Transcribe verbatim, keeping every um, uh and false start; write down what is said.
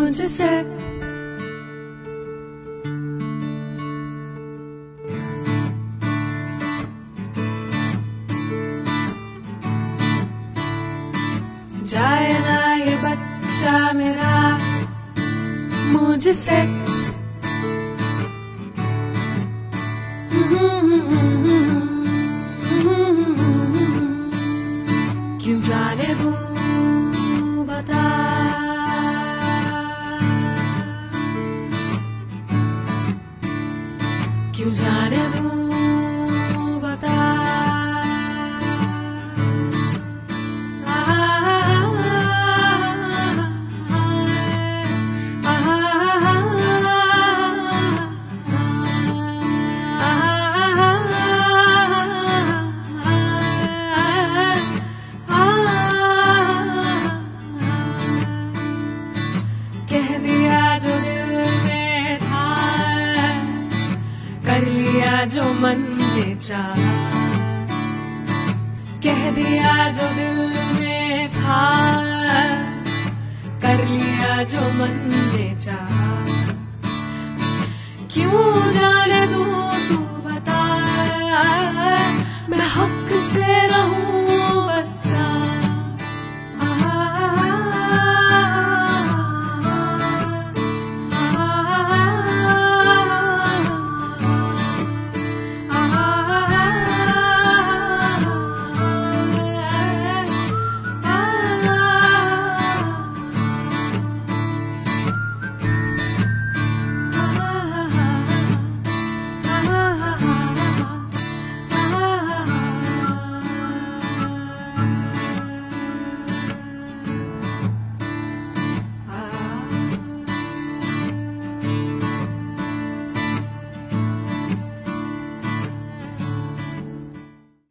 मुझसे। जाए ना ये बच्चा मेरा मुझसे। क्यों जाने दूं बता, क्यों जाने दूं बता। कह दिया जो दिल में था, कर लिया जो मन में चाहा। कह दिया जो दिल में था, कर लिया जो मन में चाहा। क्यों जाने दूं तू बता, मैं हक से रहूं